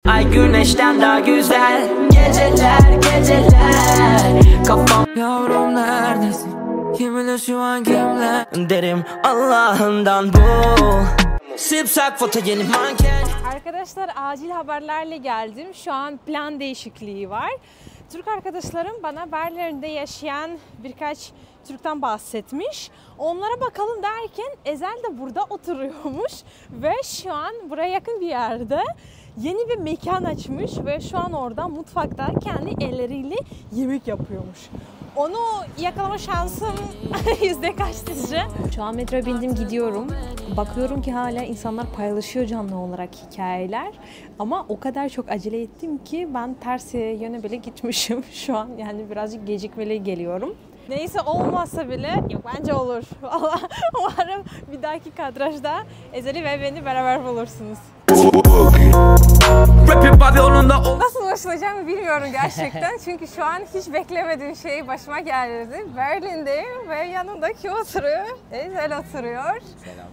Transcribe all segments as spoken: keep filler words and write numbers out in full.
Ay güneşten daha güzel. Geceler geceler kafam. Yavrum neredesin? Kim bilir şu an kimler? Derim Allah'ından bu. Sipsak foto yeni manken. Arkadaşlar acil haberlerle geldim. Şu an plan değişikliği var. Türk arkadaşlarım bana Berlin'de yaşayan birkaç Türk'ten bahsetmiş. Onlara bakalım derken Ezel de burada oturuyormuş. Ve şu an buraya yakın bir yerde yeni bir mekan açmış. Ve şu an orada mutfakta kendi elleriyle yemek yapıyormuş. Onu yakalama şansım yüzde kaç sizce? Şu an metroya bindim gidiyorum. Bakıyorum ki hala insanlar paylaşıyor canlı olarak hikayeler. Ama o kadar çok acele ettim ki ben ters yöne bile gitmişim şu an. Yani birazcık gecikmeli geliyorum. Neyse olmazsa bile, yok bence olur. Vallahi umarım bir dahaki kadrajda Ezel'i ve beni beraber bulursunuz. Nasıl başlayacağımı bilmiyorum gerçekten. Çünkü şu an hiç beklemediğim şey başıma geldi. Berlin'deyim ve yanımdaki oturuyor. Ezel oturuyor. Selam.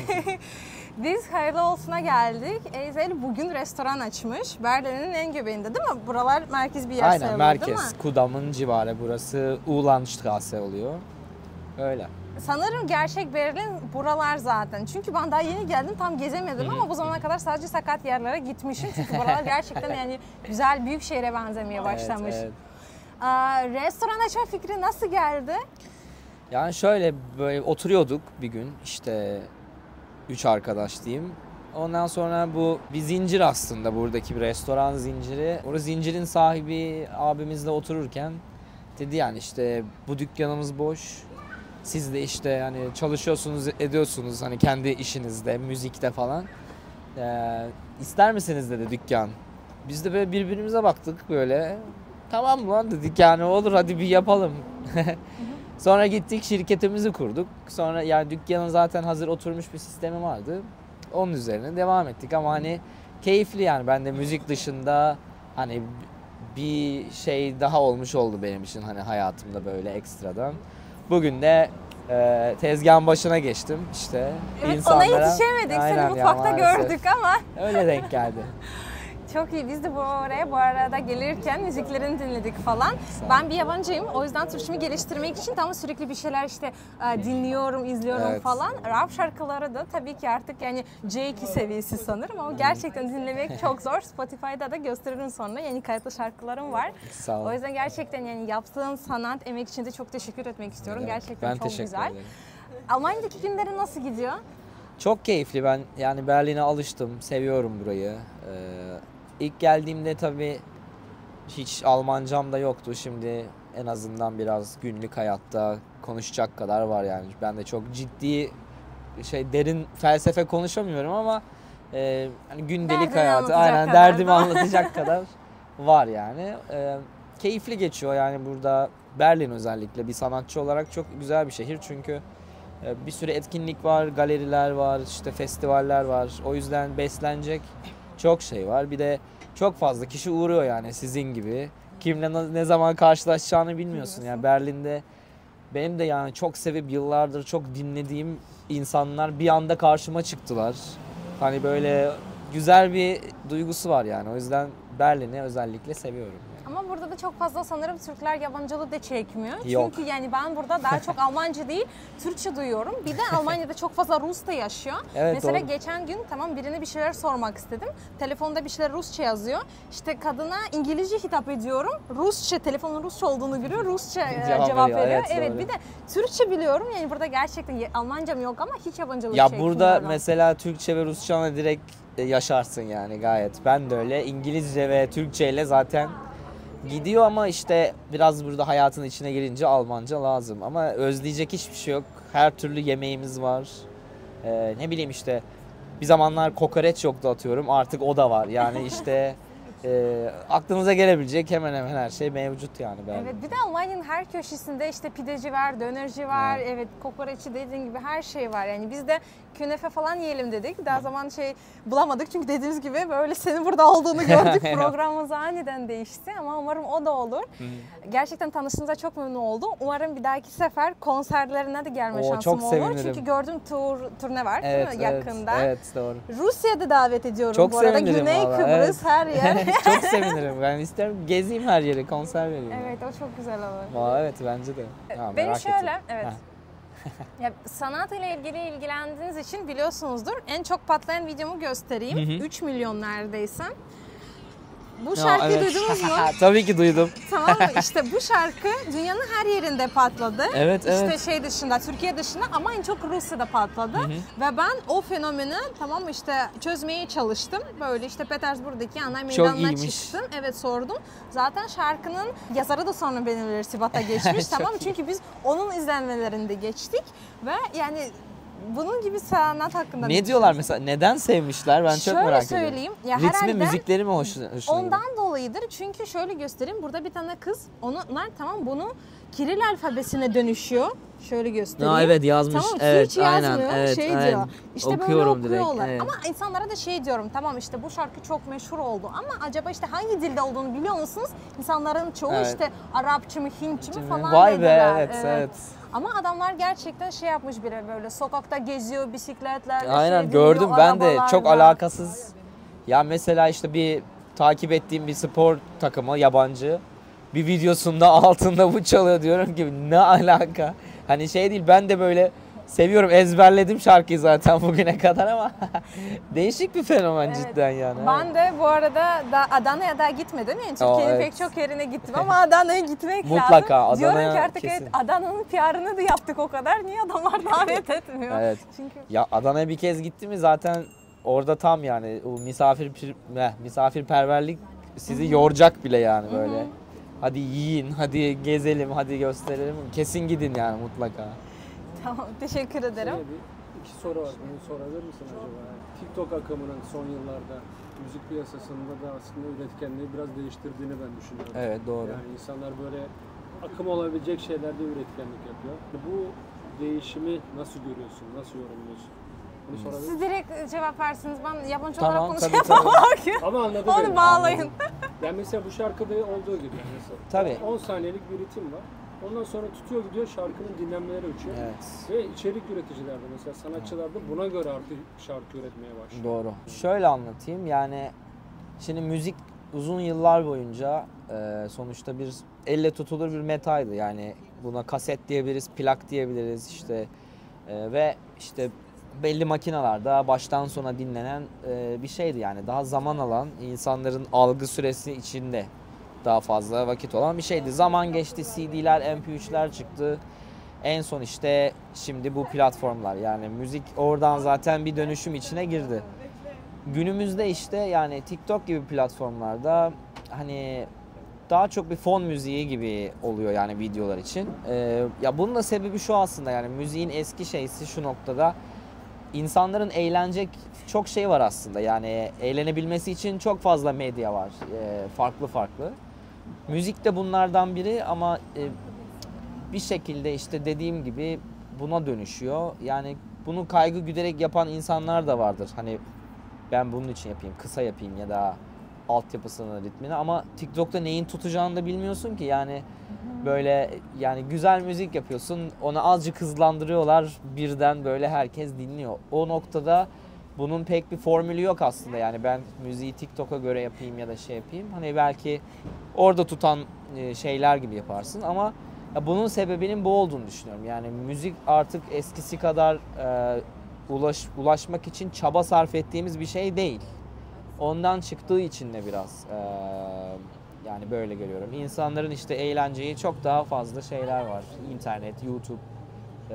Biz hayırlı olsuna geldik. Ezel bugün restoran açmış. Berlin'in en göbeğinde değil mi? Buralar merkez bir yer Aynen, sayılır merkez. değil mi? Kudam'ın civarı. Burası Uhlandstraße oluyor. Öyle. Sanırım gerçek Berlin buralar zaten. Çünkü ben daha yeni geldim, tam gezemedim ama bu zamana kadar sadece sakat yerlere gitmişim. Çünkü buralar gerçekten yani güzel, büyük şehre benzemeye başlamış. Evet, evet. Aa, restoran açma fikri nasıl geldi? Yani şöyle böyle oturuyorduk bir gün işte üç arkadaş diyeyim. Ondan sonra bu bir zincir aslında, buradaki bir restoran zinciri. O zincirin sahibi abimizle otururken dedi yani işte bu dükkanımız boş. Siz de işte yani çalışıyorsunuz, ediyorsunuz hani kendi işinizde, müzikte falan. Ee, ister misiniz dedi dükkan. Biz de böyle birbirimize baktık böyle. Tamam lan dedik yani olur hadi bir yapalım. Sonra gittik şirketimizi kurduk. Sonra yani dükkanın zaten hazır oturmuş bir sistemi vardı. Onun üzerine devam ettik ama hani keyifli yani, ben de müzik dışında hani bir şey daha olmuş oldu benim için hani hayatımda böyle ekstradan. Bugün de e, tezgahın başına geçtim işte. Evet, insanlara. ona yetişemedik. Aynen, Seni mutfakta ya, gördük ama. Öyle denk geldi. Çok iyi. Biz de bu oraya bu arada gelirken müziklerini dinledik falan. Ben bir yabancıyım. O yüzden Türkçemi geliştirmek için tam sürekli bir şeyler işte dinliyorum, izliyorum Evet. falan. Rap şarkıları da tabii ki artık yani C iki seviyesi sanırım ama gerçekten dinlemek çok zor. Spotify'da da gösteririm sonra. Yeni kayıtlı şarkılarım var. Sağ ol. O yüzden gerçekten yani yaptığın sanat, emek için de çok teşekkür etmek istiyorum. Evet. Gerçekten Ben çok teşekkür güzel. ederim. Almanya'daki günlerin nasıl gidiyor? Çok keyifli. Ben yani Berlin'e alıştım. Seviyorum burayı. Ee, ilk geldiğimde tabii hiç Almancam da yoktu. Şimdi en azından biraz günlük hayatta konuşacak kadar var yani. Ben de çok ciddi şey derin felsefe konuşamıyorum ama e, hani gündelik Derdini hayatı anlatacak aynen kadar derdimi da. anlatacak kadar var yani. E, keyifli geçiyor yani burada. Berlin özellikle bir sanatçı olarak çok güzel bir şehir çünkü bir sürü etkinlik var, galeriler var, işte festivaller var. O yüzden beslenecek çok şey var. Bir de çok fazla kişi uğruyor yani sizin gibi. Kimle ne zaman karşılaşacağını bilmiyorsun. Yani Berlin'de benim de yani çok sevip yıllardır çok dinlediğim insanlar bir anda karşıma çıktılar. Hani böyle güzel bir duygusu var yani. O yüzden Berlin'i özellikle seviyorum. Ama burada da çok fazla sanırım Türkler yabancılığı da çekmiyor. Yok. Çünkü yani ben burada daha çok Almanca değil, Türkçe duyuyorum. Bir de Almanya'da çok fazla Rus da yaşıyor. Evet, Mesela doğru. geçen gün tamam birine bir şeyler sormak istedim. Telefonda bir şeyler Rusça yazıyor. İşte kadına İngilizce hitap ediyorum. Rusça, telefonun Rusça olduğunu görüyor. Rusça Cevap cevap, veriyor, veriyor. evet, Evet, doğru. bir de Türkçe biliyorum. Yani burada gerçekten Almancam yok ama hiç yabancılık Ya çekmiyorum. burada mesela Türkçe ve Rusça'na direkt yaşarsın yani gayet. Ben de öyle. İngilizce ve Türkçe ile zaten gidiyor ama işte biraz burada hayatın içine girince Almanca lazım. Ama özleyecek hiçbir şey yok. Her türlü yemeğimiz var. Ee, ne bileyim işte bir zamanlar kokoreç yoktu atıyorum. Artık o da var. Yani işte e, aklınıza gelebilecek hemen hemen her şey mevcut yani. Berlin. Evet, bir de Almanya'nın her köşesinde işte pideci var, dönerci var, evet, evet kokoreççi dediğin gibi her şey var. Yani biz de künefe falan yiyelim dedik. Daha zaman şey bulamadık çünkü dediğimiz gibi böyle senin burada olduğunu gördük. Programımız aniden değişti ama umarım o da olur. Gerçekten tanıştığınıza çok memnun oldum. Umarım bir dahaki sefer konserlerine de gelme Oo, şansım çok olur. sevinirim. Çünkü gördüm tur turne var Evet, değil mi? evet, Yakında. evet doğru. Rusya'da davet ediyorum Çok bu arada. sevinirim Güney valla, Kıbrıs evet. her yer. Çok sevinirim. Ben isterim gezeyim her yeri, konser vereyim. Evet, o çok güzel olur. Valla evet bence de. Ya, Beni merak şöyle, ettim. evet. Heh. Ya, sanat ile ilgili ilgilendiğiniz için biliyorsunuzdur. En çok patlayan videomu göstereyim. Hı hı. üç milyon neredeyse. Bu Ya, şarkıyı evet. duydunuz mu? Tabii ki duydum. Tamam mı? İşte bu şarkı dünyanın her yerinde patladı. Evet, İşte evet. şey dışında, Türkiye dışında ama en çok Rusya'da patladı. Ve ben o fenomeni tamam mı işte çözmeye çalıştım. Böyle işte Petersburg'daki ana meydanına iyiymiş. çıktım. Evet sordum. Zaten şarkının yazarı da sonra benimle irtibata geçmiş. Çok Tamam mı? iyi. Çünkü biz onun izlenmelerinde geçtik. Ve yani bunun gibi sanat hakkında Ne diyorlar mesela? Neden sevmişler? Ben çok Şöyle merak ediyorum. söyleyeyim. Ya Ritmi, herhalde müzikleri mi hoş, hoşuna gidiyor? ondan dolayıdır. Çünkü şöyle göstereyim. Burada bir tane kız, onlar tamam bunu Kiril alfabesine dönüşüyor. Şöyle göstereyim. Aa, evet yazmış. Tamam, evet, hiç aynen, yazmıyor. evet, şey aynen. diyor. İşte Okuyorum böyle okuyorlar. direkt. Evet. Ama insanlara da şey diyorum. Tamam işte bu şarkı çok meşhur oldu. Ama acaba işte hangi dilde olduğunu biliyor musunuz? İnsanların çoğu Evet. işte Arapça mı, Hintçi mi falan Vay be, dediler. evet, evet. Ama adamlar gerçekten şey yapmış bile böyle sokakta geziyor, bisikletlerle Aynen şey gördüm biniyor, ben de çok arabalarla. alakasız. Ya mesela işte bir takip ettiğim bir spor takımı yabancı bir videosunda altında bu çalıyor diyorum ki ne alaka? Hani şey değil ben de böyle seviyorum ezberledim şarkıyı zaten bugüne kadar ama değişik bir fenomen Evet. cidden yani. Ben de bu arada da Adana'ya da gitmedim. Yani Türkiye'nin evet. pek çok yerine gittim ama Adana'ya gitmek Mutlaka, lazım. Diyorum Adana'ya ki artık kesin. evet, Adana'nın P R'ını da yaptık o kadar. Niye adamlar davet etmiyor? Evet. Çünkü Ya Adana'ya bir kez gitti mi zaten orada tam yani o misafir eh, misafirperverlik sizi yoracak bile yani böyle. Hadi yiyin, hadi gezelim, hadi gösterelim. Kesin gidin yani mutlaka. tamam teşekkür ederim. Şöyle bir iki soru var. Bunu sorabilir misin acaba? Yani TikTok akımının son yıllarda müzik piyasasında da aslında üretkenliği biraz değiştirdiğini ben düşünüyorum. Evet doğru. Yani insanlar böyle akım olabilecek şeylerde üretkenlik yapıyor. Bu değişimi nasıl görüyorsun? Nasıl yorumluyorsun? Bunu sorabilir Siz misin? direkt cevap versiniz. Ben yabancı Tamam, olarak tabii, konuşamam. Ama anladım. Onu bağlayın. Yani mesela bu şarkıda olduğu gibi. Yani mesela Tabii. on saniyelik bir ritim var. Ondan sonra tutuyor gidiyor şarkının dinlenmeleri uçuyor. Evet. Ve içerik üreticiler de mesela sanatçılar da buna göre artık şarkı üretmeye başlıyor. Doğru. Şöyle anlatayım yani şimdi müzik uzun yıllar boyunca e, sonuçta bir elle tutulur bir metaydı. Yani buna kaset diyebiliriz, plak diyebiliriz işte e, ve işte belli makinalarda baştan sona dinlenen e, bir şeydi yani daha zaman alan insanların algı süresi içinde daha fazla vakit olan bir şeydi. Zaman geçti, C D'ler, M P üçler çıktı. En son işte şimdi bu platformlar yani müzik oradan zaten bir dönüşüm içine girdi. Günümüzde işte yani TikTok gibi platformlarda hani daha çok bir fon müziği gibi oluyor yani videolar için. Ee, ya bunun da sebebi şu aslında yani müziğin eski şeysi şu noktada insanların eğlenecek çok şey var aslında yani eğlenebilmesi için çok fazla medya var ee, farklı farklı. Müzik de bunlardan biri ama e, bir şekilde işte dediğim gibi buna dönüşüyor. Yani bunu kaygı güderek yapan insanlar da vardır. Hani ben bunun için yapayım, kısa yapayım ya da altyapısını, ritmini ama TikTok'ta neyin tutacağını da bilmiyorsun ki. Yani böyle yani güzel müzik yapıyorsun, onu azıcık hızlandırıyorlar, birden böyle herkes dinliyor. O noktada bunun pek bir formülü yok aslında. Yani ben müziği TikTok'a göre yapayım ya da şey yapayım. Hani belki orada tutan şeyler gibi yaparsın ama ya bunun sebebinin bu olduğunu düşünüyorum. Yani müzik artık eskisi kadar e, ulaş, ulaşmak için çaba sarf ettiğimiz bir şey değil. Ondan çıktığı için de biraz e, yani böyle görüyorum. İnsanların işte eğlenceyi çok daha fazla şeyler var. İnternet, YouTube e,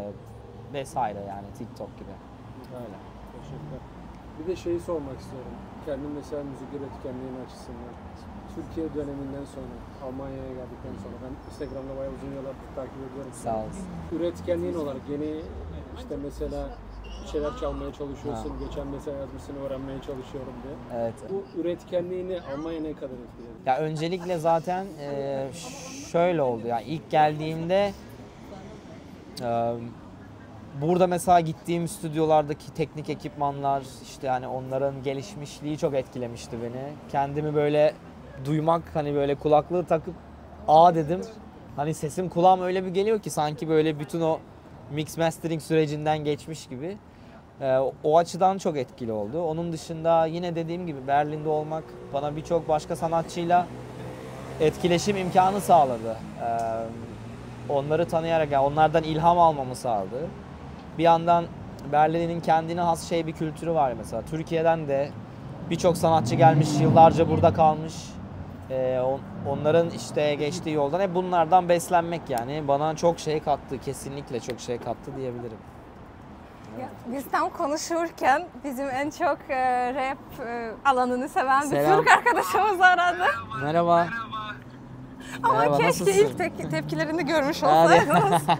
vesaire yani TikTok gibi. Öyle. Teşekkürler. Bir de şeyi sormak istiyorum. Kendim mesela müzik üretkenliğinin açısından. Türkiye döneminden sonra, Almanya'ya geldikten sonra ben Instagram'da bayağı uzun yıllardır takip ediyorum. Sağ olasın. Üretkenliğin olarak yeni işte mesela bir şeyler çalmaya çalışıyorsun. Ha. Geçen mesela yazmışsın öğrenmeye çalışıyorum diye. Evet. Bu üretkenliğini Almanya ne kadar etkiledi? Ya öncelikle zaten e, şöyle oldu yani ilk geldiğimde e, burada mesela gittiğim stüdyolardaki teknik ekipmanlar, işte yani onların gelişmişliği çok etkilemişti beni. Kendimi böyle duymak, hani böyle kulaklığı takıp aa dedim. Hani sesim kulağım öyle bir geliyor ki sanki böyle bütün o mix mastering sürecinden geçmiş gibi. Ee, o açıdan çok etkili oldu. Onun dışında yine dediğim gibi Berlin'de olmak bana birçok başka sanatçıyla etkileşim imkanı sağladı. Ee, onları tanıyarak, yani onlardan ilham almamı sağladı. Bir yandan Berlin'in kendine has şey bir kültürü var mesela. Türkiye'den de birçok sanatçı gelmiş, yıllarca burada kalmış. Ee, on, onların işte geçtiği yoldan hep bunlardan beslenmek yani bana çok şey kattı. Kesinlikle çok şey kattı diyebilirim. Ya, biz tam konuşurken bizim en çok e, rap e, alanını seven Selam. bir Türk arkadaşımız aradı. Merhaba. Ama Merhaba, keşke nasılsın? ilk te- tepkilerini görmüş Hadi. olsaydınız. Abi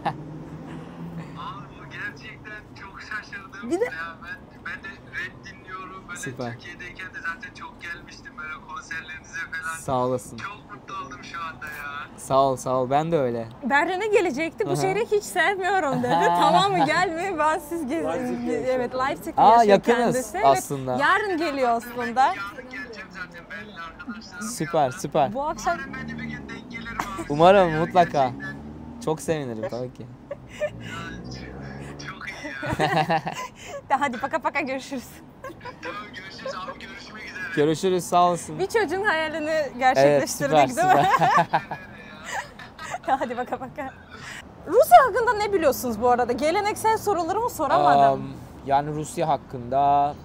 bu gerçekten çok şaşırdım. Bir de- Ya ben, ben de rap dinliyorum. Böyle Süper. Türkiye'deyken de zaten çok gelmiştim böyle konserlerinize falan. Sağ olasın. Çok mutlu oldum şu anda ya. Sağ ol, sağ ol. Ben de öyle. Berlin'e gelecekti. Bu Aha. şehri hiç sevmiyorum dedi. Tamam mı gelme ben siz gezin. Leipzig'te Evet Leipzig'te Aa, yaşıyor yakınız kendisi. aslında. Evet, yarın geliyor aslında. Yarın geleceğim zaten Berlin arkadaşlarım. Süper, süper. Bu akşam Umarım ben de bir gün denk gelirim abi. Umarım, Ya mutlaka. gerçekten. Çok sevinirim tabii ki. Ya, çok iyi ya. hadi paka paka görüşürüz. Tamam görüşürüz abi, görüşmek üzere. Görüşürüz, sağ olasın. Bir çocuğun hayalini Evet, gerçekleştirdik süper, değil mi? süper. Hadi baka baka. Rusya hakkında ne biliyorsunuz bu arada? Geleneksel sorularımı soramadım. Um, yani Rusya hakkında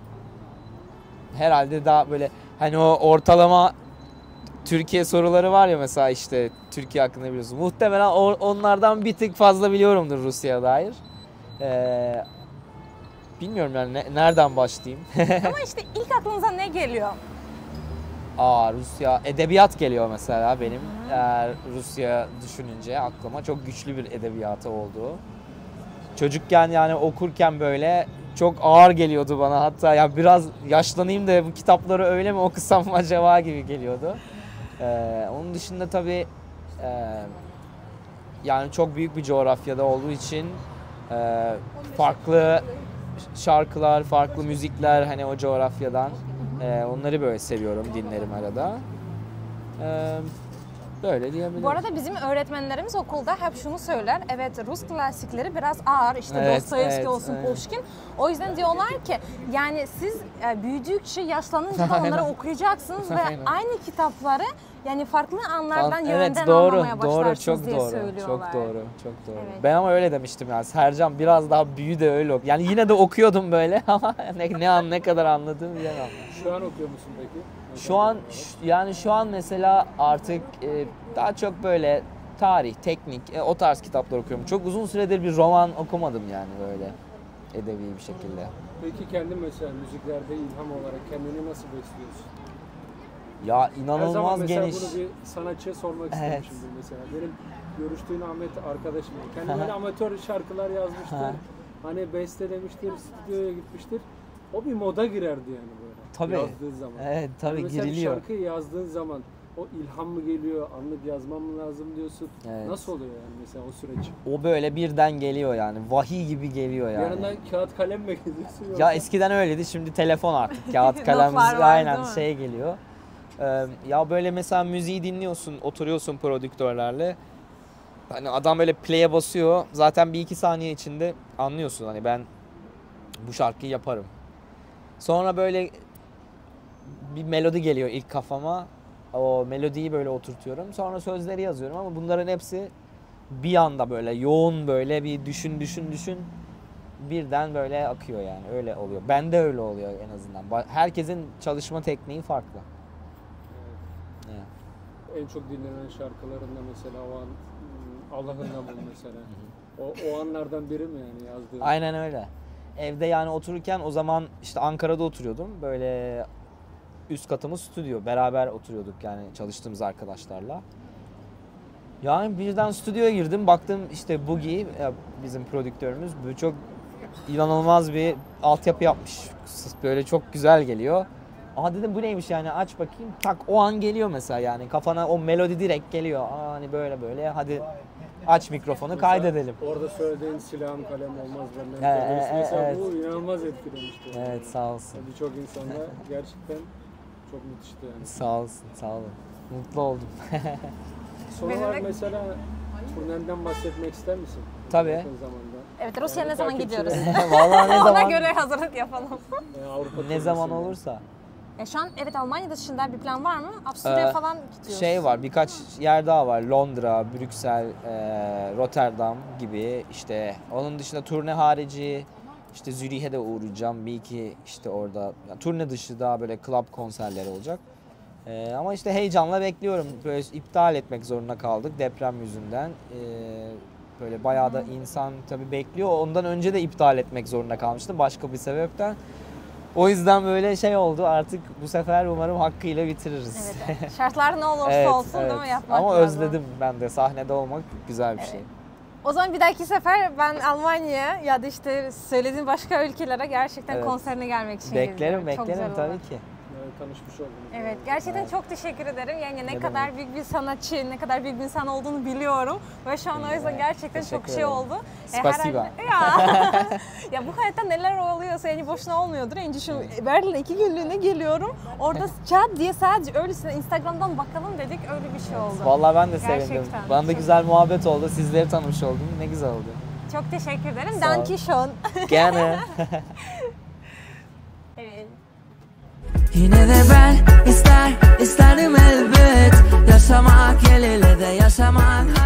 herhalde daha böyle hani o ortalama Türkiye soruları var ya mesela, işte Türkiye hakkında biliyorsun. Muhtemelen o- onlardan bir tık fazla biliyorumdur Rusya'ya dair. Ee, bilmiyorum yani ne- nereden başlayayım. Ama işte ilk aklınıza ne geliyor? Aa, Rusya edebiyat geliyor mesela benim. Eğer Rusya düşününce aklıma çok güçlü bir edebiyatı olduğu. Çocukken yani okurken böyle çok ağır geliyordu bana. Hatta ya biraz yaşlanayım da bu kitapları öyle mi okusam mı acaba gibi geliyordu. Ee, onun dışında tabii e, yani çok büyük bir coğrafyada olduğu için e, farklı şarkılar, farklı müzikler hani o coğrafyadan. Ee, onları böyle seviyorum, dinlerim arada. Ee, böyle diyebilirim. Bu arada bizim öğretmenlerimiz okulda hep şunu söyler. Evet Rus klasikleri biraz ağır. İşte Evet, Dostoyevski evet, olsun, evet. Pushkin. O yüzden diyorlar ki yani siz e, büyüdükçe yaşlanınca da onları Aynen. okuyacaksınız ve Aynen. aynı kitapları yani farklı anlardan evet, yönden doğru, anlamaya doğru, başlarsınız çok diye doğru, söylüyorlar. çok doğru, çok doğru. Evet. Ben ama öyle demiştim yani. Sercan biraz daha büyü de öyle oku. Yani yine de okuyordum böyle ama ne ne an ne kadar anladığımı bilemem. Şu an okuyor musun peki? Şu an ş- yani şu an mesela artık e, daha çok böyle tarih, teknik e, o tarz kitaplar okuyorum. Çok uzun süredir bir roman okumadım yani böyle edebi bir şekilde. Peki kendin mesela müziklerde ilham olarak kendini nasıl besliyorsun? Ya Her zaman inanılmaz mesela geniş. bunu bir sanatçıya sormak Evet. istemişimdir mesela. Benim görüştüğün Ahmet arkadaşım. Kendi böyle amatör şarkılar yazmıştır. Aha. Hani bestelemiştir, stüdyoya gitmiştir. O bir moda girerdi yani böyle. Tabii. Yazdığı zaman. Evet tabii Yani mesela giriliyor. bir şarkıyı yazdığın zaman o ilham mı geliyor, anlık yazmam mı lazım diyorsun. Evet. Nasıl oluyor yani mesela o süreç? O böyle birden geliyor yani. Vahiy gibi geliyor yani. Yanından kağıt kalem mi geziyorsun yoksa? Ya eskiden öyleydi, şimdi telefon artık. Kağıt kalem Notlar var, aynen değil mi? şey geliyor. Ee, ya böyle mesela müziği dinliyorsun, oturuyorsun prodüktörlerle. Hani adam böyle play'e basıyor. Zaten bir iki saniye içinde anlıyorsun hani ben bu şarkıyı yaparım. Sonra böyle bir melodi geliyor ilk kafama. O melodiyi böyle oturtuyorum. Sonra sözleri yazıyorum ama bunların hepsi bir anda böyle yoğun böyle bir düşün düşün düşün birden böyle akıyor yani. Öyle oluyor. Bende öyle oluyor en azından. Ba- Herkesin çalışma tekniği farklı. Evet. Evet. En çok dinlenen şarkılarında mesela o an hmm, Allah'ından bul mesela. O, o anlardan biri mi yani yazdığın? Aynen öyle. Evde yani otururken o zaman işte Ankara'da oturuyordum. Böyle üst katımız stüdyo. Beraber oturuyorduk yani çalıştığımız arkadaşlarla. Yani birden stüdyoya girdim. Baktım işte Boogie, bizim prodüktörümüz, böyle çok inanılmaz bir altyapı yapmış. Böyle çok güzel geliyor. Aa dedim bu neymiş yani, aç bakayım. Tak o an geliyor mesela yani. Kafana o melodi direkt geliyor. Aa hani böyle böyle hadi Aç mikrofonu kaydedelim. Orada söylediğin silahım kalem olmaz benden. E, e, Mesela evet. bu inanılmaz etkilemişti. Evet sağ olsun. Birçok insanda gerçekten çok müthişti yani. Sağ olsun sağ olun. Mutlu oldum. Son Benim olarak de- mesela turnenden bahsetmek ister misin? Tabii. Yakın zamanda. Evet, Rusya'ya Yani ne zaman takipçilerin- gidiyoruz? Vallahi ne Ona zaman göre hazırlık yapalım. Yani Avrupa ne turnesi zaman yani. olursa. E şu an evet Almanya dışında bir plan var mı? Avusturya'ya Ee, falan gidiyoruz. Şey var, birkaç yer daha var. Londra, Brüksel, e, Rotterdam gibi. İşte onun dışında turne harici işte Zürih'e de uğrayacağım. Bir iki işte orada yani turne dışı daha böyle club konserleri olacak. E, ama işte heyecanla bekliyorum. Böyle iptal etmek zorunda kaldık deprem yüzünden. E, böyle bayağı da insan tabii bekliyor. Ondan önce de iptal etmek zorunda kalmıştım başka bir sebepten. O yüzden böyle şey oldu, artık bu sefer umarım hakkıyla bitiririz. Evet. Şartlar ne olursa Evet, olsun evet. değil mi? Yapmak Ama lazım. özledim ben de, sahnede olmak güzel bir şey. O zaman bir dahaki sefer ben Almanya'ya ya da işte söylediğin başka ülkelere gerçekten Evet. konserine gelmek için Beklerim, geliyorum. Çok beklerim güzel tabii olur. ki. Yani tanışmış oldunuz. Evet, gerçekten çok teşekkür ederim. Yani ne Ne kadar demek. büyük bir sanatçı, ne kadar büyük bir insan olduğunu biliyorum. Ve şu an o yüzden gerçekten çok Teşekkür şey ederim. oldu. E, Spasiba. herhalde- Ya. Ya bu hayatta neler oluyorsa yani boşuna olmuyordur. Yani şu Berlin'e iki günlüğüne geliyorum. Orada chat diye sadece öylesine Instagram'dan bakalım dedik, öyle bir şey oldu. Vallahi ben de sevindim. Gerçekten. Bana da Çok- güzel muhabbet oldu. Sizleri tanımış oldum. Ne güzel oldu. Çok teşekkür ederim. Sağ ol. Danke schön. Gene. Evet. Yine de ben ister, isterdim elbet yaşamak, el ele de yaşamak.